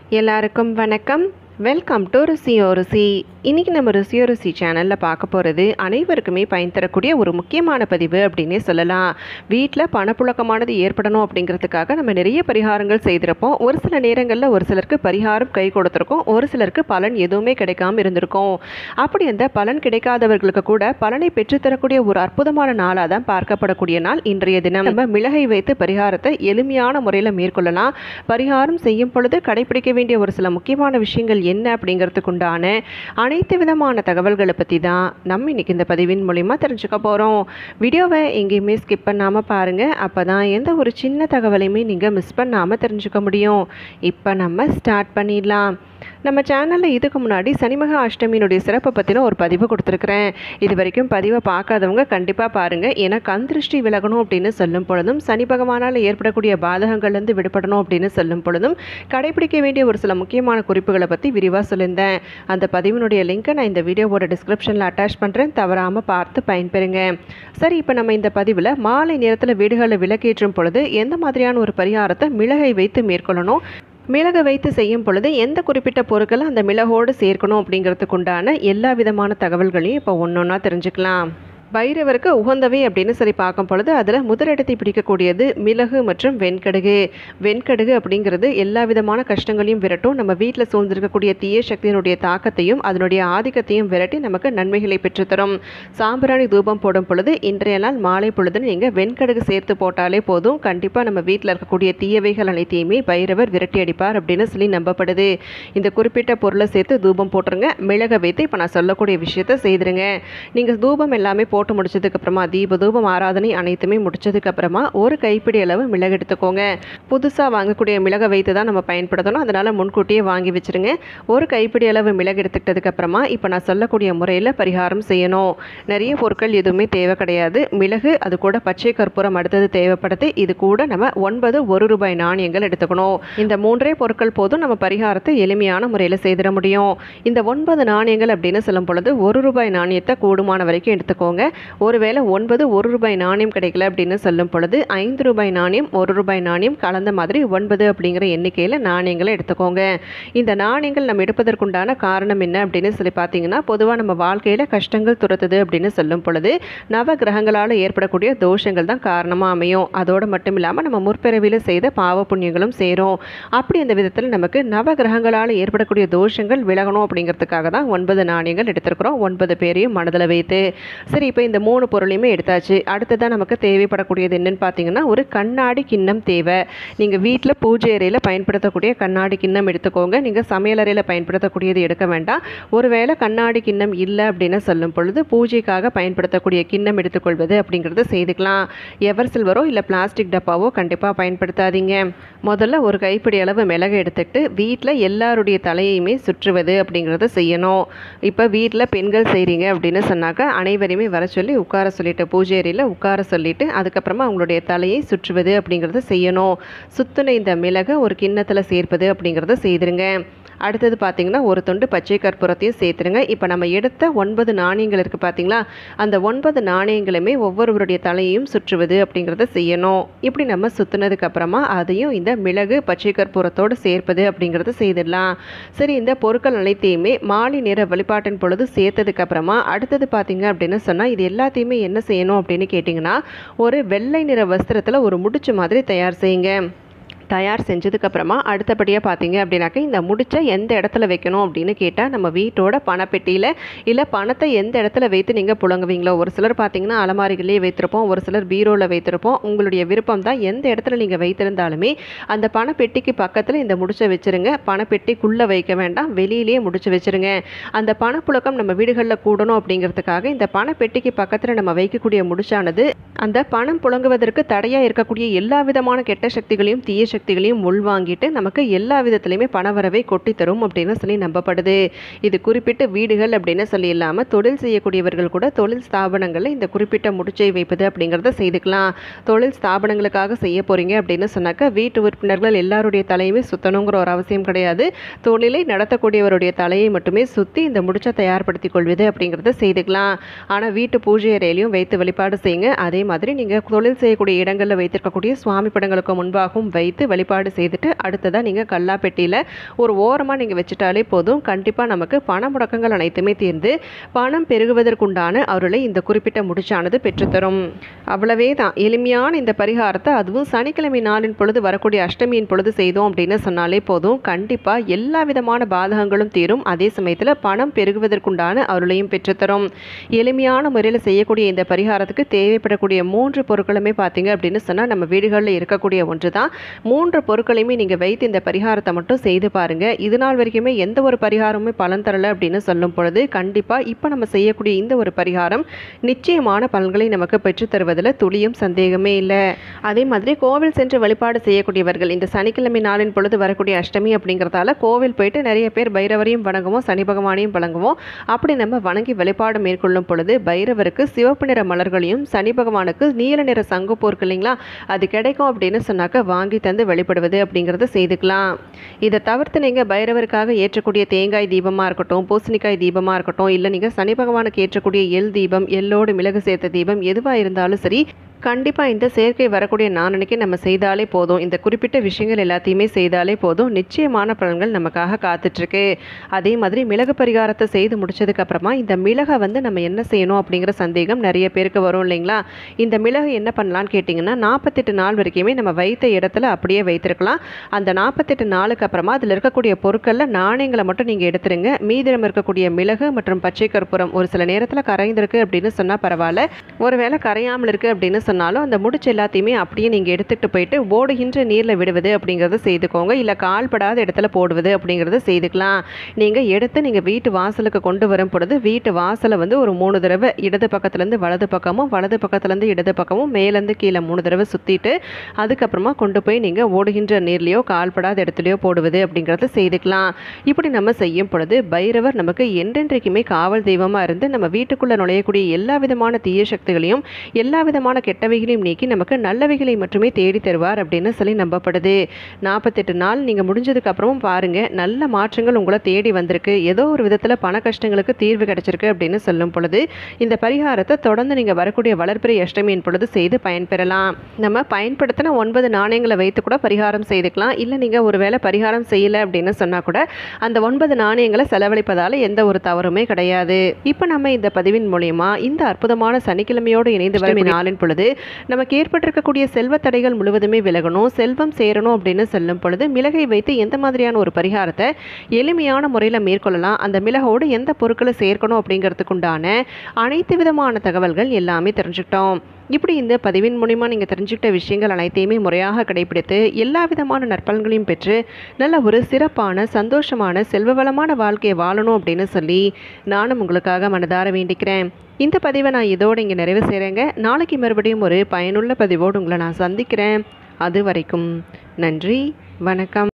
எல்லாருக்கும் வணக்கம். Welcome to ருசியோ ருசி. இன்றைக்கி நம்ம ருசியோ ருசி சேனலில் பார்க்க போகிறது அனைவருக்குமே பயன் தரக்கூடிய ஒரு முக்கியமான பதிவு அப்படின்னே சொல்லலாம். வீட்டில் பணப்புழக்கமானது ஏற்படணும் அப்படிங்கிறதுக்காக நம்ம நிறைய பரிகாரங்கள் செய்திருப்போம். ஒரு சில நேரங்களில் ஒரு சிலருக்கு பரிகாரம் கை கொடுத்துருக்கோம், ஒரு சிலருக்கு பலன் எதுவுமே கிடைக்காம இருந்திருக்கும். அப்படி அந்த பலன் கிடைக்காதவர்களுக்கு கூட பலனை பெற்றுத்தரக்கூடிய ஒரு அற்புதமான நாளாக தான் பார்க்கப்படக்கூடிய நாள் இன்றைய தினம். நம்ம மிளகை வைத்து பரிகாரத்தை எளிமையான முறையில் மேற்கொள்ளலாம். பரிகாரம் செய்யும் பொழுது கடைபிடிக்க வேண்டிய ஒரு சில முக்கியமான விஷயங்கள் என்ன அப்படிங்கிறதுக்கு உண்டான அனைத்து விதமான தகவல்களை பற்றி தான் நம்ம இன்றைக்கி இந்த பதிவின் மூலிமா தெரிஞ்சுக்க போகிறோம். வீடியோவை எங்கேயுமே ஸ்கிப் பண்ணாமல் பாருங்கள். அப்போ தான் எந்த ஒரு சின்ன தகவலையுமே நீங்கள் மிஸ் பண்ணாமல் தெரிஞ்சுக்க முடியும். இப்போ நம்ம ஸ்டார்ட் பண்ணிடலாம். நம்ம சேனலில் இதுக்கு முன்னாடி சனிமகா அஷ்டமியினுடைய சிறப்பை பற்றின ஒரு பதிவு கொடுத்துருக்குறேன். இது வரைக்கும் பதிவை பார்க்காதவங்க கண்டிப்பாக பாருங்கள். ஏன்னா கண் திருஷ்டி விலகணும் அப்படின்னு சொல்லும் பொழுதும், சனி பகவானால் ஏற்படக்கூடிய பாதகங்கள்லேருந்து விடுபடணும் அப்படின்னு சொல்லும் பொழுதும் கடைபிடிக்க வேண்டிய ஒரு சில முக்கியமான குறிப்புகளை பற்றி விரிவாக சொல்லியிருந்தேன். அந்த பதிவினுடைய லிங்கை நான் இந்த வீடியோவோட டிஸ்கிரிப்ஷனில் அட்டாச் பண்ணுறேன், தவறாமல் பார்த்து பயன்பெறுங்க. சரி, இப்போ நம்ம இந்த பதிவில் மாலை நேரத்தில் வீடுகளில் விளக்கேற்றும் பொழுது எந்த மாதிரியான ஒரு பரிகாரத்தை மிளகை வைத்து மேற்கொள்ளணும், மிளகு வைத்து செய்யும் பொழுது எந்த குறிப்பிட்ட பொருட்களை அந்த மிளகோடு சேர்க்கணும் அப்படிங்கிறதுக்கு உண்டான எல்லா விதமான தகவல்களையும் இப்போ ஒன்று ஒன்றா தெரிஞ்சுக்கலாம். பைரவருக்கு உகந்தவை அப்படின்னு சொல்லி பார்க்கும் பொழுது அதில் முதலிடத்தை பிடிக்கக்கூடியது மிளகு மற்றும் வெண்கடுகு. வெண்கடுகு அப்படிங்கிறது எல்லா விதமான கஷ்டங்களையும் விரட்டும். நம்ம வீட்டில் சூழ்ந்திருக்கக்கூடிய தீய சக்தியினுடைய தாக்கத்தையும் அதனுடைய ஆதிக்கத்தையும் விரட்டி நமக்கு நன்மைகளை பெற்றுத்தரும். சாம்பிராணி தூபம் போடும் பொழுது இன்றைய நாள் மாலை பொழுது நீங்கள் வெண்கடுகு சேர்த்து போட்டாலே போதும். கண்டிப்பாக நம்ம வீட்டில் இருக்கக்கூடிய தீயவைகள் அனைத்தையுமே பைரவர் விரட்டி அடிப்பார் அப்படின்னு சொல்லி நம்பப்படுது. இந்த குறிப்பிட்ட பொருளை சேர்த்து தூபம் போட்டுருங்க. மிளகை வைத்து இப்போ நான் சொல்லக்கூடிய விஷயத்தை செய்திருங்க. நீங்கள் தூபம் எல்லாமே போட்டு முடிச்சதுக்கப்புறமா தீப தூபம் ஆராதனை அனைத்துமே முடிச்சதுக்கப்புறமா ஒரு கைப்பிடி அளவு மிளகு எடுத்துக்கோங்க. புதுசாக வாங்கக்கூடிய மிளகை வைத்து தான் நம்ம பயன்படுத்தணும், அதனால் முன்கூட்டியே வாங்கி வச்சுருங்க. ஒரு கைப்பிடி அளவு மிளகு எடுத்துக்கிட்டதுக்கப்புறமா இப்போ நான் சொல்லக்கூடிய முறையில் பரிகாரம் செய்யணும். நிறைய பொருட்கள் எதுவுமே தேவை கிடையாது. மிளகு, அது கூட பச்சை கற்பூரம் அடுத்தது தேவைப்படுது. இது கூட நம்ம 9 1 ரூபாய் நாணயங்கள் எடுத்துக்கணும். இந்த 3 பொருட்கள் போதும் நம்ம பரிகாரத்தை எளிமையான முறையில் செய்திட முடியும். இந்த 9 நாணயங்கள் அப்படின்னு சொல்லும் பொழுது 1 ரூபாய் நாணயத்தை கூடுமான வரைக்கும் எடுத்துக்கோங்க. ஒருவேளை 9 1 ரூபாய் நாணயம் கிடைக்கல அப்படின்னு சொல்லும் பொழுது 5 ரூபாய் நாணயம் 1 ரூபாய் நாணயம் கலந்த மாதிரி 9 அப்படிங்கிற எண்ணிக்கையில் நாணயங்களை எடுத்துக்கோங்க. இந்த நாணயங்கள் நம்ம எடுப்பதற்குண்டான காரணம் என்ன அப்படின்னு சொல்லி பார்த்தீங்கன்னா, பொதுவாக நம்ம வாழ்க்கையில் கஷ்டங்கள் துரத்துது அப்படின்னு சொல்லும் பொழுது நவ கிரகங்களால் ஏற்படக்கூடிய தோஷங்கள் தான் காரணமாக அமையும். அதோடு மட்டும் இல்லாமல் நம்ம முற்பிறவியில் செய்த பாவ புண்ணியங்களும் சேரும். அப்படி அந்த விதத்தில் நமக்கு நவ கிரகங்களால் ஏற்படக்கூடிய தோஷங்கள் விலகணும் அப்படிங்கிறதுக்காக தான் 9 நாணயங்கள் எடுத்திருக்கிறோம், 9 பேரையும் மனதில் வைத்து. சரி, இப்போ இந்த 3 பொருளையுமே எடுத்தாச்சு. அடுத்ததான் நமக்கு தேவைப்படக்கூடியது என்னன்னு பார்த்தீங்கன்னா, ஒரு கண்ணாடி கிண்ணம் தேவை. நீங்கள் வீட்டில் பூஜை அறையில் பயன்படுத்தக்கூடிய கண்ணாடி கிண்ணம் எடுத்துக்கோங்க. நீங்கள் சமையலறையில் பயன்படுத்தக்கூடியது எடுக்க வேண்டாம். ஒருவேளை கண்ணாடி கிண்ணம் இல்லை அப்படின்னு சொல்லும் பொழுது பூஜைக்காக பயன்படுத்தக்கூடிய கிண்ணம் எடுத்துக்கொள்வது அப்படிங்கிறது செய்துக்கலாம். எவர் சில்வரோ இல்லை பிளாஸ்டிக் டப்பாவோ கண்டிப்பாக பயன்படுத்தாதீங்க. முதல்ல ஒரு கைப்பிடி அளவு மிளகு எடுத்துக்கிட்டு வீட்டில் எல்லாருடைய தலையுமே சுற்றுவது அப்படிங்கிறத செய்யணும். இப்போ வீட்டில் பெண்கள் செய்கிறீங்க அப்படின்னு சொன்னாக்கா அனைவரையுமே வர சொல்லி உட்கார சொல்லிட்டு பூஜை அறையில் உட்கார சொல்லிட்டு அதுக்கப்புறமா அவங்களுடைய தலையை சுற்றுவது அப்படிங்கிறத செய்யணும். சுத்துன இந்த மிளகை ஒரு கிண்ணத்தில் சேர்ப்பது அப்படிங்கிறத செய்திருங்க. அடுத்தது பார்த்திங்கன்னா, ஒரு துண்டு பச்சை கற்பூரத்தையும் சேர்த்துருங்க. இப்போ நம்ம எடுத்த 9 நாணயங்கள் இருக்குது பார்த்தீங்களா, அந்த 9 நாணயங்களுமே ஒவ்வொருவருடைய தலையையும் சுற்றுவது அப்படிங்கிறத செய்யணும். இப்படி நம்ம சுற்றுனதுக்கப்புறமா அதையும் இந்த மிளகு பச்சை கற்பூரத்தோடு சேர்ப்பது அப்படிங்கிறத செய்திடலாம். சரி, இந்த பொருட்கள் அனைத்தையுமே மாலை நேர வழிபாட்டின் பொழுது சேர்த்ததுக்கப்புறமா அடுத்தது பார்த்திங்க அப்படின்னு சொன்னால் இது எல்லாத்தையுமே என்ன செய்யணும் அப்படின்னு கேட்டிங்கன்னா, ஒரு வெள்ளை நிற வஸ்திரத்தில் ஒரு முடிச்சு மாதிரி தயார் செய்யுங்க. தயார் செஞ்சதுக்கப்புறமா அடுத்தபடியாக பார்த்தீங்க அப்படின்னாக்க இந்த முடிச்சை எந்த இடத்துல வைக்கணும் அப்படின்னு கேட்டால், நம்ம வீட்டோட பணப்பெட்டியில் இல்லை பணத்தை எந்த இடத்துல வைத்து நீங்கள் புழங்குவீங்களோ, ஒரு சிலர் பார்த்தீங்கன்னா அலமாரிகளே வைத்திருப்போம், ஒரு சிலர் பீரோவில் வைத்திருப்போம். உங்களுடைய விருப்பம் தான். எந்த இடத்துல நீங்கள் வைத்திருந்தாலுமே அந்த பணப்பெட்டிக்கு பக்கத்தில் இந்த முடிச்சை வச்சுருங்க. பணப்பெட்டிக்குள்ளே வைக்க வேண்டாம், வெளியிலேயே முடிச்சு வச்சுருங்க. அந்த பணப்புழக்கம் நம்ம வீடுகளில் கூடணும் அப்படிங்கிறதுக்காக இந்த பணப்பெட்டிக்கு பக்கத்தில் நம்ம வைக்கக்கூடிய முடிச்சானது அந்த பணம் புழங்குவதற்கு தடையாக இருக்கக்கூடிய எல்லா விதமான கெட்ட சக்திகளையும் தீய சக்திகளையும் உள்வாங்கிட்டு நமக்கு எல்லா விதத்திலையுமே பணவரவை கொட்டி தரும் அப்படின்னு சொல்லி நம்பப்படுது. இது குறிப்பிட்ட வீடுகள் அப்படின்னு சொல்லி இல்லாமல் தொழில் செய்யக்கூடியவர்கள் கூட தொழில் ஸ்தாபனங்களில் இந்த குறிப்பிட்ட முடிச்சை வைப்பது அப்படிங்கிறத செய்துக்கலாம். தொழில் ஸ்தாபனங்களுக்காக செய்ய போகிறீங்க அப்படின்னு சொன்னாக்கா வீட்டு உறுப்பினர்கள் எல்லாருடைய தலையுமே சுற்றணுங்கிற ஒரு அவசியம் கிடையாது. தொழிலை நடத்தக்கூடியவருடைய தலையை மட்டுமே சுற்றி இந்த முடிச்சை தயார்படுத்தி கொள்வது அப்படிங்கிறத செய்துக்கலாம். ஆனால் வீட்டு பூஜை அறையிலையும் வைத்து வழிபாடு செய்யுங்க. அதே மாதிரி நீங்கள் தொழில் செய்யக்கூடிய இடங்களில் வைத்திருக்கக்கூடிய சுவாமி படங்களுக்கு முன்பாகவும் வைத்து வழிபாடு செய்துட்டு அடுத்ததாக நீங்கள் கல்லாப்பெட்டியில் ஒரு ஓரமாக நீங்கள் வச்சுட்டாலே போதும். கண்டிப்பாக நமக்கு பண முடக்கங்கள் அனைத்துமே தீர்ந்து பணம் பெருகுவதற்குண்டான அருளை இந்த குறிப்பிட்ட முடிச்சானது பெற்றுத்தரும். அவ்வளவே தான். எளிமையான இந்த பரிகாரத்தை அதுவும் சனிக்கிழமை நாளின் பொழுது வரக்கூடிய அஷ்டமியின் பொழுது செய்தோம் அப்படின்னு சொன்னாலே போதும். கண்டிப்பாக எல்லா விதமான பாதகங்களும் தீரும். அதே சமயத்தில் பணம் பெருகுவதற்குண்டான அருளையும் பெற்றுத்தரும். எளிமையான முறையில் செய்யக்கூடிய இந்த பரிகாரத்துக்கு தேவைப்படக்கூடிய 3 பொருட்களுமே பார்த்தீங்க அப்படின்னு சொன்னால் நம்ம வீடுகளில் இருக்கக்கூடிய ஒன்று தான். 3 பொருட்களையுமே நீங்கள் வைத்து இந்த பரிகாரத்தை மட்டும் செய்து பாருங்கள். இது நாள் வரைக்குமே எந்த ஒரு பரிகாரமுமே பலன் தரலை அப்படின்னு சொல்லும் பொழுது கண்டிப்பாக இப்போ நம்ம செய்யக்கூடிய இந்த ஒரு பரிகாரம் நிச்சயமான பலன்களை நமக்கு பெற்றுத்தருவதில் துளியும் சந்தேகமே இல்லை. அதே மாதிரி கோவில் சென்று வழிபாடு செய்யக்கூடியவர்கள் இந்த சனிக்கிழமை நாளின் பொழுது வரக்கூடிய அஷ்டமி அப்படிங்கிறதால கோவில் போயிட்டு நிறைய பேர் பைரவரையும் வணங்குவோம், சனி பகவானையும் வணங்குவோம். அப்படி நம்ம வணங்கி வழிபாடு மேற்கொள்ளும் பொழுது பைரவருக்கு சிவப்பு நிற மலர்களையும் சனி பகவானுக்கு நீல நிற சங்குப்பூ இருக்கு இல்லைங்களா, அது கிடைக்கும் அப்படின்னு சொன்னாக்க வாங்கி தந்து வழிபடுவது அப்படிங்கிறத செய்துக்கலாம். இதை தவிர்த்து நீங்கள் பைரவருக்காக ஏற்றக்கூடிய தேங்காய் தீபமாக இருக்கட்டும், பூசணிக்காய் தீபமாக இருக்கட்டும், இல்லை நீங்கள் சனி பகவானுக்கு ஏற்றக்கூடிய எள் தீபம், எள்ளோடு மிளகு சேர்த்த தீபம் எதுவாக இருந்தாலும் சரி, கண்டிப்பாக இந்த சேர்க்கை வரக்கூடிய நாளன்னைக்கு நம்ம செய்தாலே போதும். இந்த குறிப்பிட்ட விஷயங்கள் எல்லாத்தையுமே செய்தாலே போதும். நிச்சயமான பலன்கள் நமக்காக காத்துட்ருக்கு. அதே மாதிரி மிளகு பரிகாரத்தை செய்து முடிச்சதுக்கப்புறமா இந்த மிளகை நம்ம என்ன செய்யணும் அப்படிங்கிற சந்தேகம் நிறைய பேருக்கு வரும் இல்லைங்களா. இந்த மிளகு என்ன பண்ணலான்னு கேட்டிங்கன்னா 48 நாள் வரைக்குமே நம்ம வைத்த இடத்துல அப்படியே வைத்திருக்கலாம். அந்த 48 நாளுக்கு அப்புறமா அதில் இருக்கக்கூடிய பொருட்களில் நாணயங்களை மட்டும் நீங்கள் எடுத்துருங்க. மீதிடம் இருக்கக்கூடிய மிளகு மற்றும் பச்சை கற்பூரம் ஒரு சில நேரத்தில் கரைந்திருக்கு அப்படின்னு சொன்னால் பரவாயில்ல, ஒருவேளை கரையாமல் இருக்குது அப்படின்னு சொன்னாலும் அந்த முடிச்சு எல்லாத்தையுமே அப்படியே நீங்கள் எடுத்துகிட்டு போயிட்டு ஓடுகின்ற நீரில் விடுவது அப்படிங்கிறத செய்துக்கோங்க. இல்லை கால்படாத இடத்துல போடுவது அப்படிங்கிறத செய்துக்கலாம். நீங்கள் எடுத்து நீங்கள் வீட்டு வாசலுக்கு கொண்டு வரும் பொழுது வீட்டு வாசலை ஒரு 3 தடவை இடது பக்கத்துலேருந்து வலது பக்கமும் வலது பக்கத்துலேருந்து இடது பக்கமும் மேலேருந்து கீழே 3 தடவை சுற்றிட்டு அதுக்கப்புறமா கொண்டு போய் நீங்கள் ஓடுகின்ற நீர்லையோ கால்படாத இடத்துலையோ போடுவது அப்படிங்கிறத செய்துக்கலாம். இப்படி நம்ம செய்யும் பொழுது பைரவர் நமக்கு என்றென்றைக்குமே காவல் தெய்வமாக இருந்து நம்ம வீட்டுக்குள்ளே நுழையக்கூடிய எல்லா விதமான தீய சக்திகளையும் எல்லா விதமான கெட்டவைகளையும் நீக்கி நமக்கு நல்லவைகளை மட்டுமே தேடி தருவார் அப்படின்னு சொல்லி நம்பப்படுது. 48 நாள் நீங்கள் முடிஞ்சதுக்கு அப்புறமும் பாருங்கள், நல்ல மாற்றங்கள் உங்களை தேடி வந்திருக்கு. ஏதோ ஒரு விதத்தில் பண கஷ்டங்களுக்கு தீர்வு கிடைச்சிருக்கு அப்படின்னு சொல்லும் பொழுது இந்த பரிகாரத்தை தொடர்ந்து நீங்கள் வரக்கூடிய வளர்பிறை அஷ்டமியின் பொழுது செய்து பயன்பெறலாம். நம்ம பயன்படுத்தின 9 நாணயங்களை வைத்து கூட பரிகாரம் செய்துக்கலாம். இல்லை நீங்கள் ஒருவேளை பரிகாரம் செய்யலை அப்படின்னு சொன்னால் கூட அந்த 9 நாணயங்களை செலவழிப்பதால் எந்த ஒரு தவறுமே கிடையாது. இப்போ நம்ம இந்த பதிவின் மூலயமா இந்த அற்புதமான சனிக்கிழமையோடு இணைந்து வரும் நாளின் பொழுது நமக்கு ஏற்பட்டிருக்கக்கூடிய செல்வ தடைகள் முழுவதுமே விலகணும், செல்வம் சேரணும் அப்படின்னு சொல்லும் பொழுது மிளகை வைத்து எந்த மாதிரியான ஒரு பரிகாரத்தை எளிமையான முறையில் மேற்கொள்ளலாம், அந்த மிளகோடு எந்த பொருட்களை சேர்க்கணும் அப்படிங்கிறதுக்குண்டான அனைத்து விதமான தகவல்கள் எல்லாமே தெரிஞ்சுக்கிட்டோம். இப்படி இந்த பதிவின் மூலிமா நீங்கள் தெரிஞ்சுக்கிட்ட விஷயங்கள் அனைத்தையுமே முறையாக கடைபிடித்து எல்லா விதமான நற்பலன்களையும் பெற்று நல்ல ஒரு சிறப்பான சந்தோஷமான செல்வ வளமான வாழ்க்கையை வாழணும் அப்படின்னு சொல்லி நானும் உங்களுக்காக மனதார வேண்டிக்கிறேன். இந்த பதிவை நான் இதோடு இங்கே நிறைவு செய்கிறேங்க. நாளைக்கு மறுபடியும் ஒரு பயனுள்ள பதிவோடு உங்களை நான் சந்திக்கிறேன். அது வரைக்கும் நன்றி, வணக்கம்.